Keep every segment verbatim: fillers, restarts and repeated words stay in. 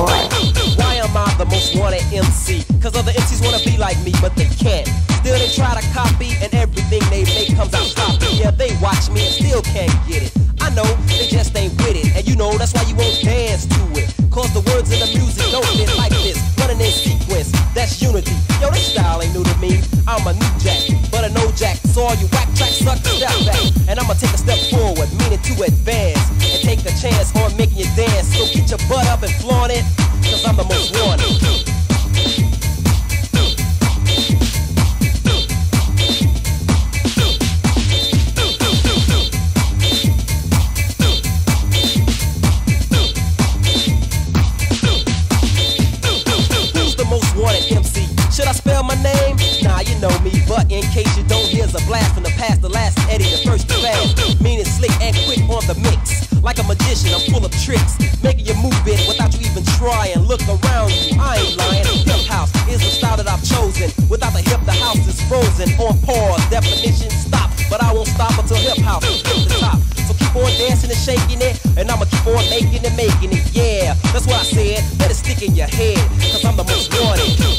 boy. Why am I the most wanted M C? Cause other M Cs wanna be like me, but they can't. Still they try to copy, and everything they make comes out sloppy. Yeah, they watch me and still can't get it. I know, they just ain't with it. And you know, that's why you won't dance to it. Cause the words in the music don't fit like this. Running in sequence, that's unity. Yo, this style ain't new to me. I'm a new jack, but a no jack. So all you whack tracks suck to step back. And I'ma take a step forward, meaning to advance. And take a chance on making you dance. So get your butt up and flaunt it, cause I'm the most wanted. Should I spell my name? Nah, you know me, but in case you don't, here's a blast from the past, the last Eddie, the first to fast. Meaning slick and quick on the mix. Like a magician, I'm full of tricks, making you move it without you even trying. Look around you, I ain't lying. Hip house is the style that I've chosen. Without the hip, the house is frozen. On pause, definition stop, but I won't stop until hip house hit the top. So keep on dancing and shaking it, and I'ma keep on making and making it. Yeah, that's what I said. Let it stick in your head, cause I'm the most wanted.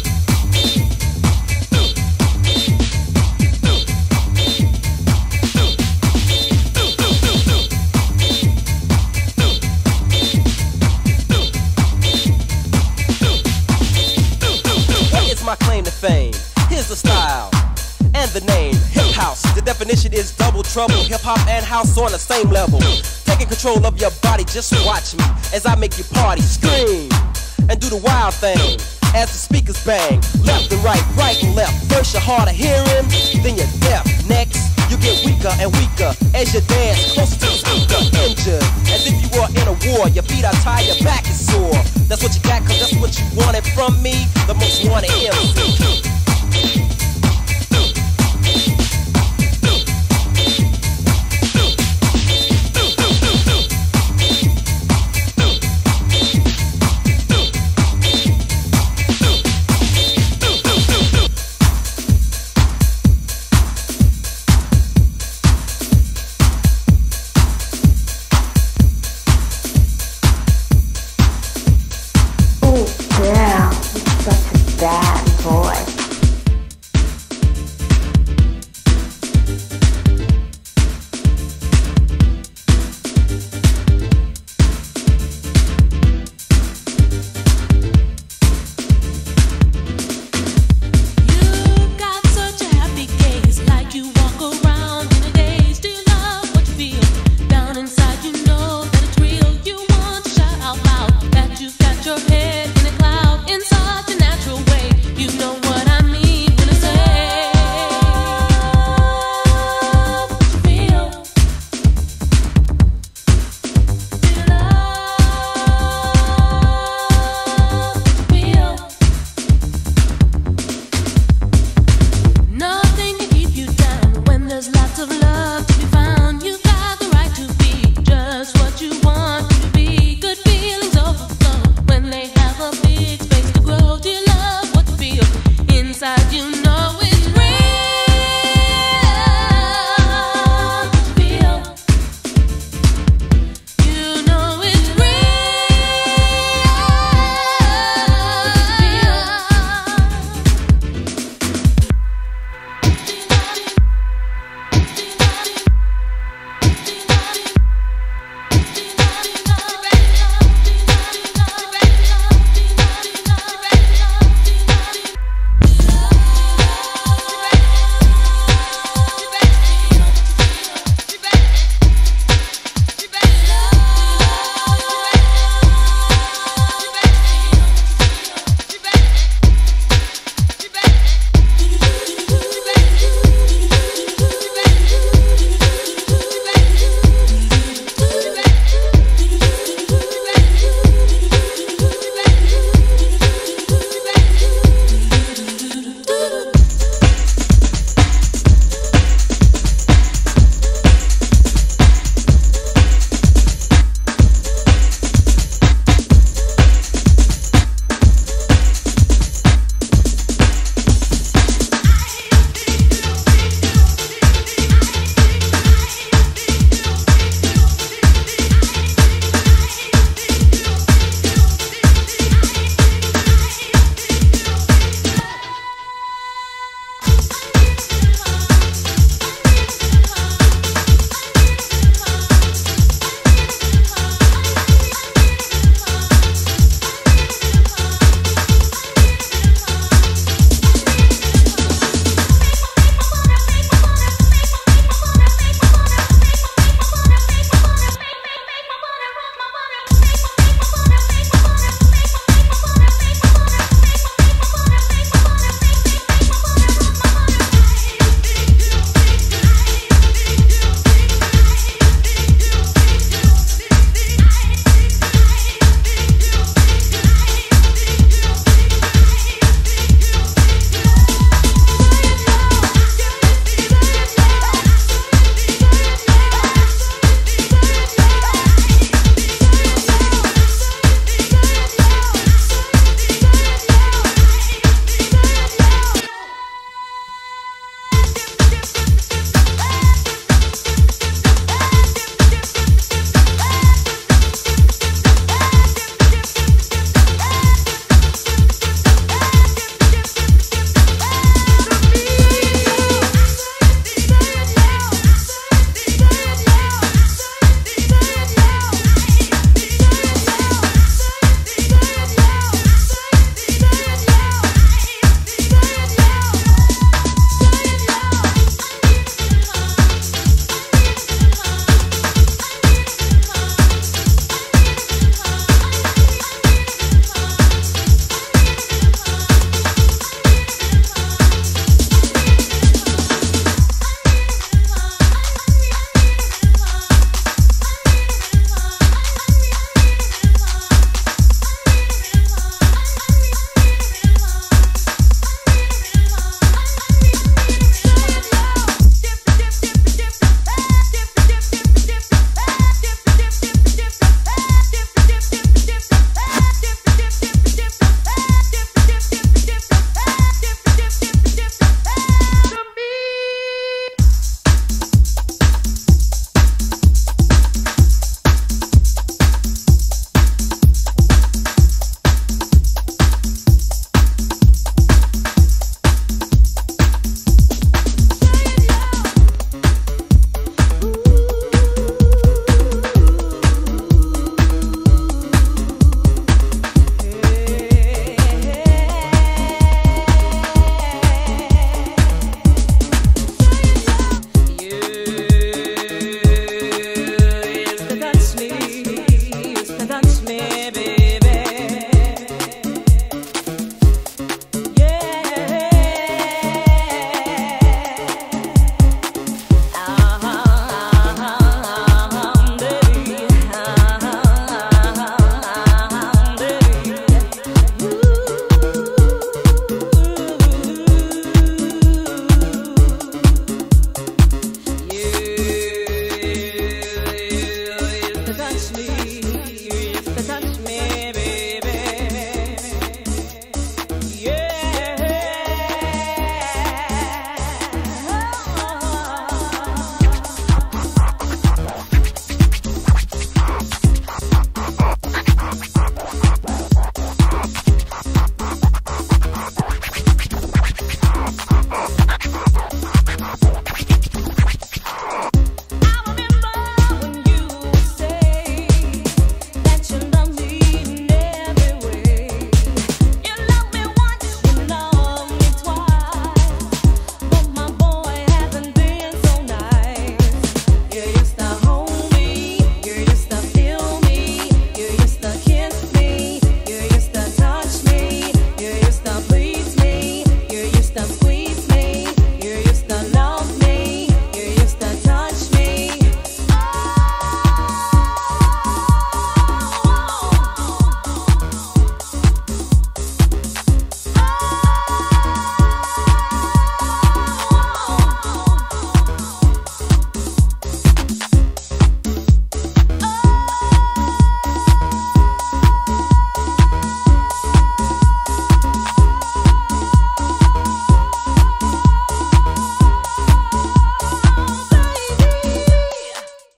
My claim to fame, here's the style and the name, hip house. The definition is double trouble, hip hop and house on the same level. Taking control of your body, just watch me as I make you party, scream, and do the wild thing as the speakers bang, left and right, right and left. First you're hard of hearing, then you're deaf. Next, you get weaker and weaker as you dance closer to the speaker, injured, as if you were in a war. Your feet are tired, your back is sore. That's what you got, cause that's what you wanted from me, the most wanted M C.